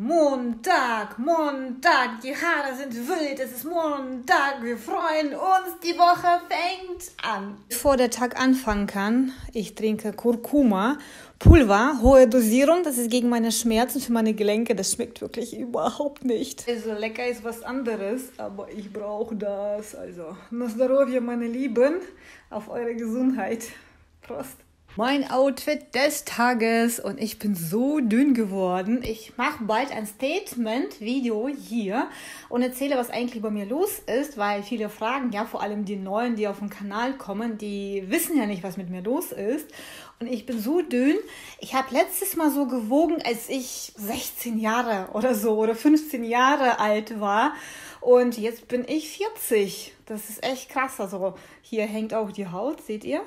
Montag, Montag, die Haare sind wild, es ist Montag, wir freuen uns, die Woche fängt an. Bevor der Tag anfangen kann, ich trinke Kurkuma, Pulver, hohe Dosierung, das ist gegen meine Schmerzen, für meine Gelenke, das schmeckt wirklich überhaupt nicht. Also lecker ist was anderes, aber ich brauche das. Also, na Zdorowje, meine Lieben, auf eure Gesundheit. Prost. Mein Outfit des Tages und ich bin so dünn geworden. Ich mache bald ein Statement-Video hier und erzähle, was eigentlich bei mir los ist, weil viele fragen, ja, vor allem die Neuen, die auf den Kanal kommen, die wissen ja nicht, was mit mir los ist. Und ich bin so dünn. Ich habe letztes Mal so gewogen, als ich 16 Jahre oder so oder 15 Jahre alt war. Und jetzt bin ich 40. Das ist echt krass. Also hier hängt auch die Haut, seht ihr?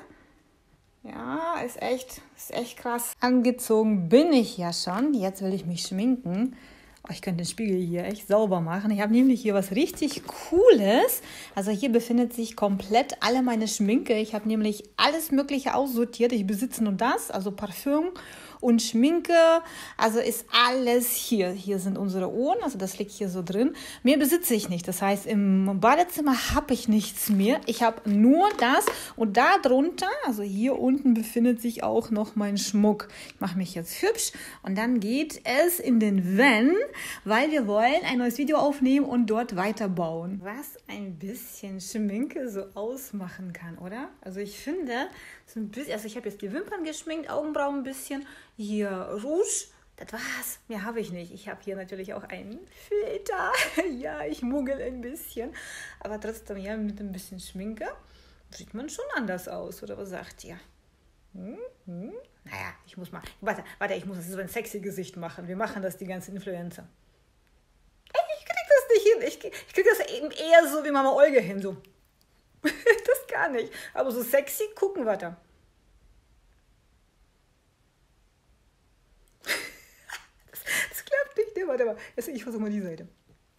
Ja, ist echt krass. Angezogen bin ich ja schon. Jetzt will ich mich schminken. Oh, ich könnte den Spiegel hier echt sauber machen. Ich habe nämlich hier was richtig Cooles. Also hier befindet sich komplett alle meine Schminke. Ich habe nämlich alles Mögliche aussortiert. Ich besitze nur das, also Parfüm und Schminke. Also ist alles hier. Hier sind unsere Ohren, also das liegt hier so drin. Mehr besitze ich nicht. Das heißt, im Badezimmer habe ich nichts mehr. Ich habe nur das und da drunter, also hier unten befindet sich auch noch mein Schmuck. Ich mache mich jetzt hübsch und dann geht es in den Van, weil wir wollen ein neues Video aufnehmen und dort weiterbauen. Was ein bisschen Schminke so ausmachen kann, oder? Also ich finde, so ein bisschen, also ich habe jetzt die Wimpern geschminkt, Augenbrauen ein bisschen, hier Rouge, das war's. Mehr habe ich nicht. Ich habe hier natürlich auch einen Filter. Ja, ich muggel ein bisschen, aber trotzdem ja mit ein bisschen Schminke sieht man schon anders aus, oder was sagt ihr? Naja, ich muss mal, warte, ich muss so ein sexy Gesicht machen. Wir machen das, die ganzen Influencer. Ich krieg das nicht hin. Ich krieg das eben eher so wie Mama Olga hin, so. Das gar nicht. Aber so sexy gucken, warte. Das klappt nicht, ne? Warte mal. Ich versuche mal die Seite.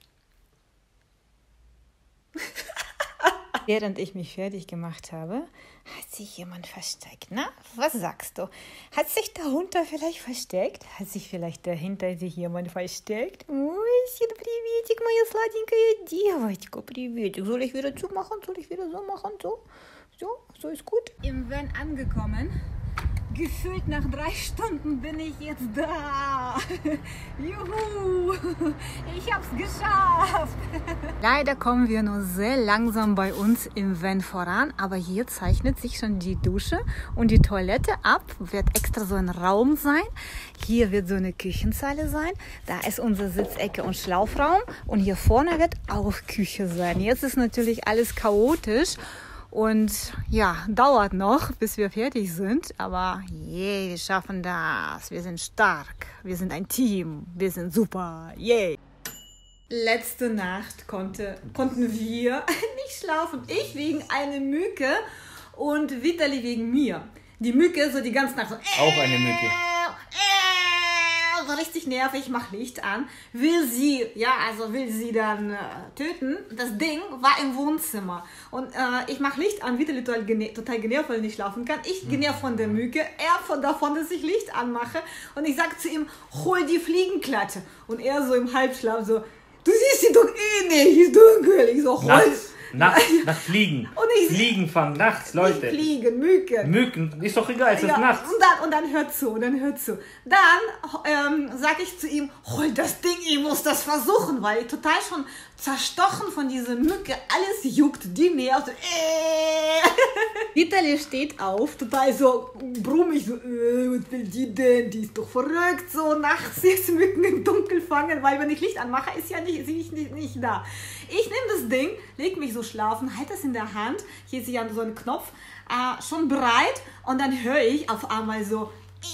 Während ich mich fertig gemacht habe, hat sich jemand versteckt. Na, was sagst du? Hat sich darunter vielleicht versteckt? Hat sich vielleicht dahinter jemand versteckt? Ой, приветик, моя сладенькая девочка, приветик. Soll ich wieder zumachen? Soll ich wieder so machen? So ist gut. Im Van angekommen. Gefühlt nach 3 Stunden bin ich jetzt da. Juhu, ich hab's geschafft. Leider kommen wir nur sehr langsam bei uns im Van voran, aber hier zeichnet sich schon die Dusche und die Toilette ab. Wird extra so ein Raum sein. Hier wird so eine Küchenzeile sein. Da ist unsere Sitzecke und Schlafraum und hier vorne wird auch Küche sein. Jetzt ist natürlich alles chaotisch. Und ja, dauert noch, bis wir fertig sind. Aber yeah, wir schaffen das. Wir sind stark. Wir sind ein Team. Wir sind super. Yeah. Letzte Nacht konnten wir nicht schlafen. Ich wegen einer Mücke und Vitali wegen mir. Die Mücke so die ganze Nacht so. Auch eine Mücke. So richtig nervig, ich mach Licht an, will sie dann töten. Das Ding war im Wohnzimmer und ich mach Licht an, Vitali total genervt, weil er nicht schlafen kann. Ich genervt von der Mücke, er davon, dass ich Licht anmache und ich sag zu ihm, hol die Fliegenklatte und er so im Halbschlaf so, du siehst sie doch eh nicht, ist dunkel. Ich so, hol. Nachts Fliegen. Fliegen fangen nachts, Leute. Nicht Fliegen, Mücken. Mücken, ist doch egal, es ist nachts. Und dann hört zu. Dann sage ich zu ihm, hol das Ding, ich muss das versuchen, weil ich total schon zerstochen von dieser Mücke, alles juckt, die nervt. Vitali steht auf, total so brummig, so, was will die denn? Die ist doch verrückt, so nachts jetzt Mücken im Dunkeln fangen, weil wenn ich Licht anmache, ist ja nicht da. Ich nehme das Ding, leg mich so schlafen, halte es in der Hand, hier ist ja so ein Knopf, schon bereit und dann höre ich auf einmal so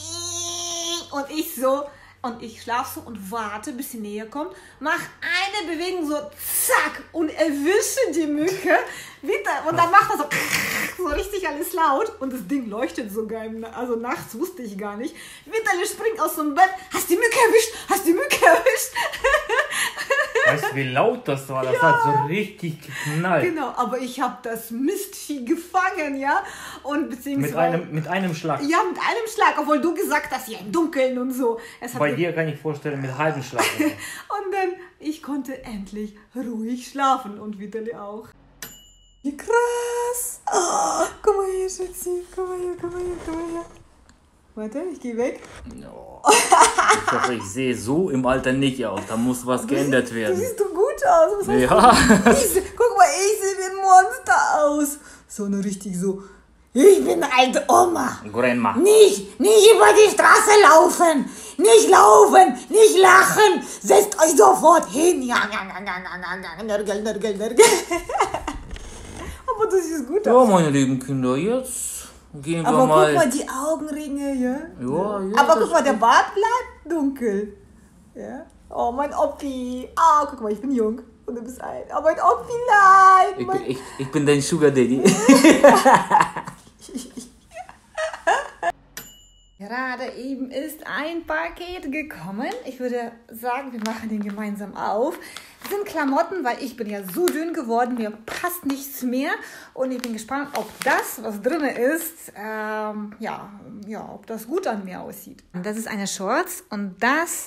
und ich schlafe so und warte, bis sie näher kommt, mach eine Bewegung so zack und erwische die Mücke wieder und dann macht er so richtig alles laut und das Ding leuchtet sogar, also nachts wusste ich gar nicht. Vitali springt aus dem Bett, hast die Mücke erwischt. Weißt du, wie laut das war? Das hat so richtig geknallt. Genau, aber ich habe das Mistvieh gefangen, ja. Und beziehungsweise... Mit einem Schlag. Ja, mit einem Schlag, obwohl du gesagt hast, ja, im Dunkeln und so. Bei dir kann ich vorstellen, mit halbem Schlag. Und dann, ich konnte endlich ruhig schlafen und Vitali auch. Wie krass. Oh, guck mal hier, Schatzi. Guck mal hier. Warte, ich gehe weg. No. Ich hoffe, ich sehe so im Alter nicht aus. Da muss was geändert werden. Du siehst doch gut aus. Was ja. Guck mal, ich sehe wie ein Monster aus. So eine richtig so. Ich bin eine alte Oma. Grandma. Nicht über die Straße laufen. Nicht lachen. Setzt euch sofort hin. Ja. Nörgel. Aber das sieht gut aus. Ja, meine lieben Kinder, jetzt gehen wir aber mal. Guck mal, die Augenringe, ja? Ja. Aber guck mal, der Bart bleibt dunkel. Ja? Oh, mein Oppi. Ah, guck mal, ich bin jung und du bist alt. Oh, mein Oppi, nein. Ich bin dein Sugar Daddy. Gerade eben ist ein Paket gekommen. Ich würde sagen, wir machen den gemeinsam auf. Das sind Klamotten, weil ich bin ja so dünn geworden, mir passt nichts mehr. Und ich bin gespannt, ob das, was drin ist, ob das gut an mir aussieht. Und das ist eine Shorts und das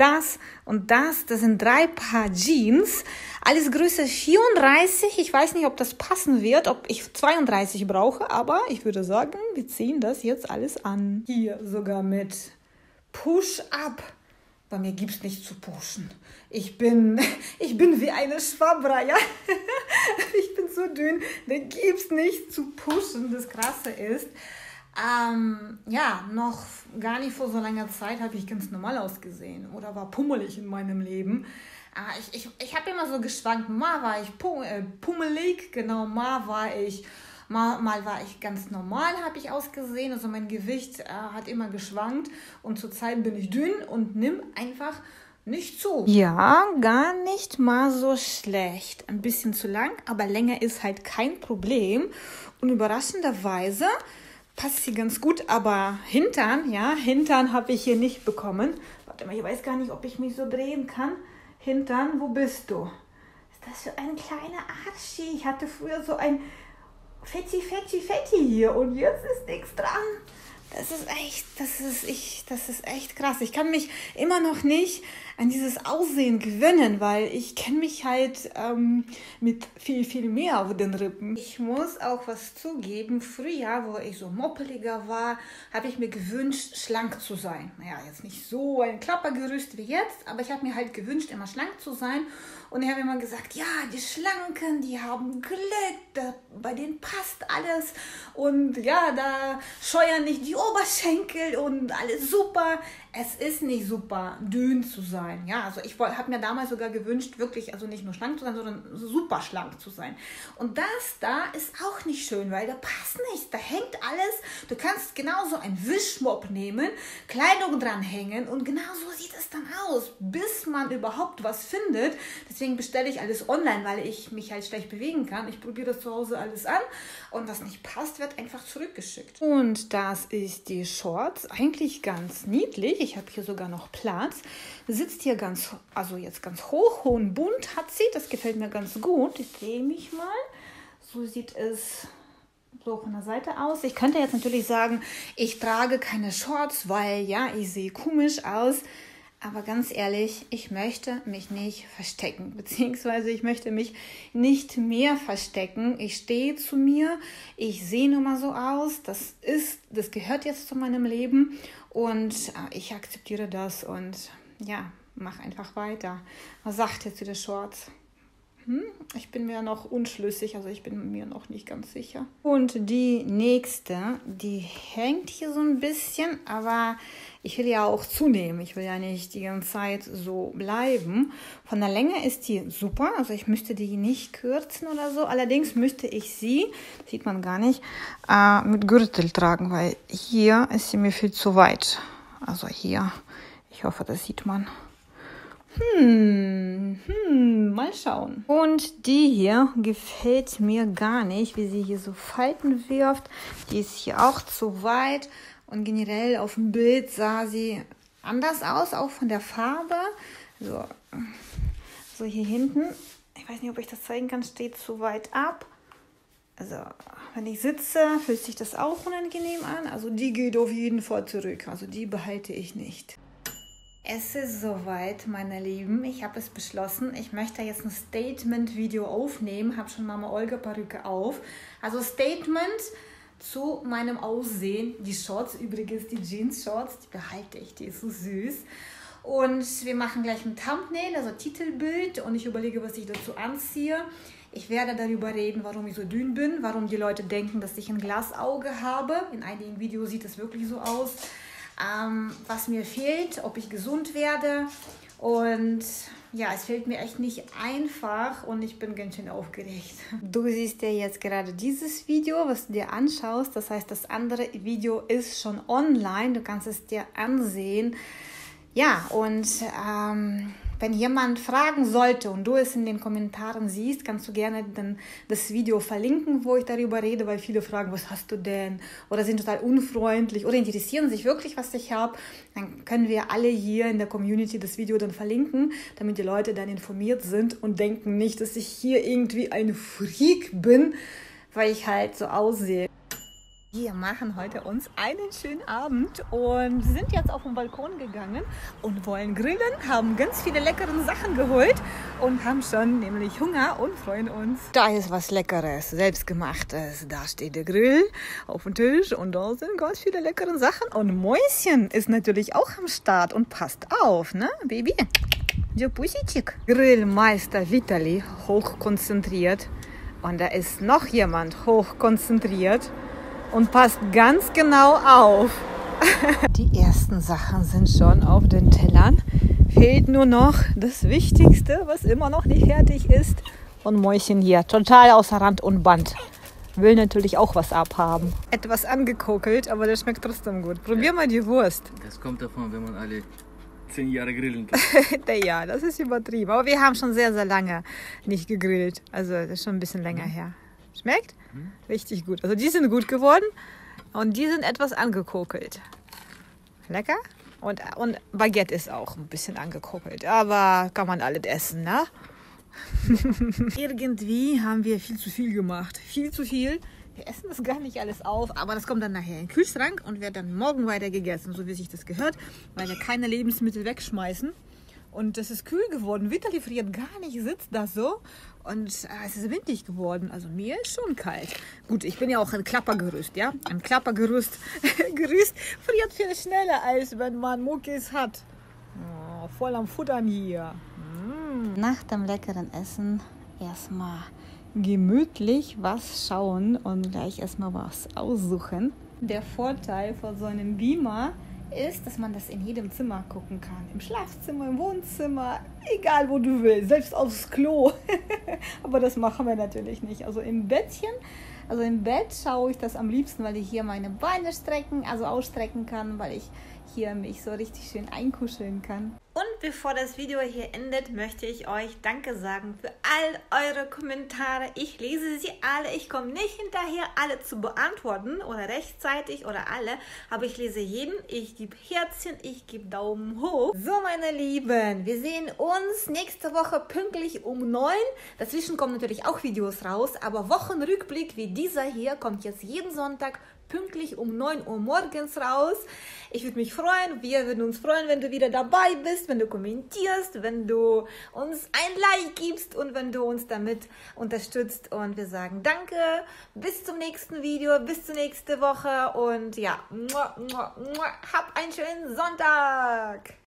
sind 3 Paar Jeans. Alles Größe 34. Ich weiß nicht, ob das passen wird, ob ich 32 brauche, aber ich würde sagen, wir ziehen das jetzt alles an. Hier sogar mit Push-Up. Bei mir gibt es nichts zu pushen. Ich bin wie eine Schwabra, ja. Ich bin so dünn, da gibt es nichts zu pushen. Das Krasse ist, noch gar nicht vor so langer Zeit habe ich ganz normal ausgesehen oder war pummelig in meinem Leben. Ich habe immer so geschwankt, mal war ich pummelig, genau, mal war ich ganz normal, habe ich ausgesehen, also mein Gewicht hat immer geschwankt und zurzeit bin ich dünn und nimm einfach nicht zu. Ja, gar nicht mal so schlecht. Ein bisschen zu lang, aber länger ist halt kein Problem und überraschenderweise passt sie ganz gut, aber Hintern habe ich hier nicht bekommen. Warte mal, ich weiß gar nicht, ob ich mich so drehen kann. Hintern, wo bist du? Ist das für ein kleiner Arschi? Ich hatte früher so ein Fetti hier und jetzt ist nichts dran. Das ist echt krass. Ich kann mich immer noch nicht an dieses Aussehen gewöhnen, weil ich kenne mich halt mit viel, viel mehr auf den Rippen. Ich muss auch was zugeben. Früher, wo ich so moppeliger war, habe ich mir gewünscht, schlank zu sein. Naja, jetzt nicht so ein Klappergerüst wie jetzt, aber ich habe mir halt gewünscht, immer schlank zu sein. Und ich habe immer gesagt, ja, die Schlanken, die haben Glück, bei denen passt alles. Und ja, da scheuern nicht die Oberschenkel und alles super. Es ist nicht super, dünn zu sein. Ja, also ich habe mir damals sogar gewünscht, wirklich, also nicht nur schlank zu sein, sondern super schlank zu sein. Und das da ist auch nicht schön, weil da passt nichts, da hängt alles. Du kannst genauso einen Wischmopp nehmen, Kleidung dranhängen und genau so sieht es dann aus, bis man überhaupt was findet. Deswegen bestelle ich alles online, weil ich mich halt schlecht bewegen kann. Ich probiere das zu Hause alles an und was nicht passt, wird einfach zurückgeschickt. Und das ist die Shorts, eigentlich ganz niedlich. Ich habe hier sogar noch Platz. Sitzt hier ganz hoch, hohen Bund hat sie. Das gefällt mir ganz gut. Ich drehe mich mal. So sieht es so von der Seite aus. Ich könnte jetzt natürlich sagen, ich trage keine Shorts, weil ja, ich sehe komisch aus. Aber ganz ehrlich, ich möchte mich nicht verstecken, beziehungsweise ich möchte mich nicht mehr verstecken. Ich stehe zu mir, ich sehe nun mal so aus, das gehört jetzt zu meinem Leben und ich akzeptiere das und ja, mach einfach weiter. Was sagt jetzt zu den Shorts? Ich bin mir noch unschlüssig, also ich bin mir noch nicht ganz sicher. Und die nächste, die hängt hier so ein bisschen, aber ich will ja auch zunehmen. Ich will ja nicht die ganze Zeit so bleiben. Von der Länge ist die super, also ich müsste die nicht kürzen oder so. Allerdings müsste ich sie, das sieht man gar nicht, mit Gürtel tragen, weil hier ist sie mir viel zu weit. Also hier, ich hoffe, das sieht man. Mal schauen. Und die hier gefällt mir gar nicht, wie sie hier so Falten wirft. Die ist hier auch zu weit. Und generell auf dem Bild sah sie anders aus, auch von der Farbe. So So, hier hinten, ich weiß nicht, ob ich das zeigen kann, steht zu weit ab. Also, wenn ich sitze, fühlt sich das auch unangenehm an. Also, die geht auf jeden Fall zurück. Also, die behalte ich nicht. Es ist soweit, meine Lieben. Ich habe es beschlossen. Ich möchte jetzt ein Statement-Video aufnehmen. Habe schon Mama Olga Perücke auf. Also, Statement zu meinem Aussehen. Die Shorts übrigens, die Jeans-Shorts, die behalte ich. Die ist so süß. Und wir machen gleich ein Thumbnail, also Titelbild. Und ich überlege, was ich dazu anziehe. Ich werde darüber reden, warum ich so dünn bin, warum die Leute denken, dass ich ein Glasauge habe. In einigen Videos sieht es wirklich so aus. Was mir fehlt, ob ich gesund werde. Und ja, es fällt mir echt nicht einfach und ich bin ganz schön aufgeregt. Du siehst ja jetzt gerade dieses Video, was du dir anschaust. Das heißt, das andere Video ist schon online. Du kannst es dir ansehen. Ja, und wenn jemand fragen sollte und du es in den Kommentaren siehst, kannst du gerne dann das Video verlinken, wo ich darüber rede, weil viele fragen, was hast du denn? Oder sind total unfreundlich oder interessieren sich wirklich, was ich habe. Dann können wir alle hier in der Community das Video dann verlinken, damit die Leute dann informiert sind und denken nicht, dass ich hier irgendwie ein Freak bin, weil ich halt so aussehe. Wir machen heute uns einen schönen Abend und sind jetzt auf den Balkon gegangen und wollen grillen, haben ganz viele leckere Sachen geholt und haben schon nämlich Hunger und freuen uns. Da ist was Leckeres, selbstgemachtes. Da steht der Grill auf dem Tisch und da sind ganz viele leckere Sachen. Und Mäuschen ist natürlich auch am Start und passt auf, ne, Baby? Ja, Pussitschik. Grillmeister Vitali, hochkonzentriert. Und da ist noch jemand hochkonzentriert. Und passt ganz genau auf. Die ersten Sachen sind schon auf den Tellern. Fehlt nur noch das Wichtigste, was immer noch nicht fertig ist. Und Mäuschen hier, total außer Rand und Band. Will natürlich auch was abhaben. Etwas angekokelt, aber der schmeckt trotzdem gut. Probier mal die Wurst. Das kommt davon, wenn man alle 10 Jahre grillen kann. Ja, das ist übertrieben. Aber wir haben schon sehr, sehr lange nicht gegrillt. Also das ist schon ein bisschen länger her. Schmeckt? Richtig gut. Also die sind gut geworden und die sind etwas angekokelt. Lecker? Und Baguette ist auch ein bisschen angekokelt. Aber kann man alles essen, ne? Irgendwie haben wir viel zu viel gemacht. Viel zu viel. Wir essen das gar nicht alles auf, aber das kommt dann nachher in den Kühlschrank und wird dann morgen weiter gegessen, so wie sich das gehört, weil wir keine Lebensmittel wegschmeißen. Und das ist kühl geworden. Vitali friert gar nicht, sitzt da so. Und es ist windig geworden. Also mir ist schon kalt. Gut, ich bin ja auch ein Klappergerüst, ja. Ein Klappergerüst friert viel schneller, als wenn man Muckis hat. Oh, voll am Futtern hier. Nach dem leckeren Essen erstmal gemütlich was schauen und gleich erstmal was aussuchen. Der Vorteil von so einem Beamer ist, dass man das in jedem Zimmer gucken kann. Im Schlafzimmer, im Wohnzimmer, egal wo du willst, selbst aufs Klo. Aber das machen wir natürlich nicht. Also im Bettchen, also im Bett schaue ich das am liebsten, weil ich hier meine Beine ausstrecken kann, weil ich hier mich so richtig schön einkuscheln kann. Und bevor das Video hier endet, möchte ich euch Danke sagen für all eure Kommentare. Ich lese sie alle. Ich komme nicht hinterher, alle zu beantworten oder rechtzeitig oder alle. Aber ich lese jeden. Ich gebe Herzchen, ich gebe Daumen hoch. So, meine Lieben, wir sehen uns nächste Woche pünktlich um 9. Dazwischen kommen natürlich auch Videos raus. Aber Wochenrückblick wie dieser hier kommt jetzt jeden Sonntag pünktlich um 9 Uhr morgens raus. Ich würde mich freuen, wir würden uns freuen, wenn du wieder dabei bist, wenn du kommentierst, wenn du uns ein Like gibst und wenn du uns damit unterstützt. Und wir sagen danke, bis zum nächsten Video, bis zur nächsten Woche und ja, hab einen schönen Sonntag!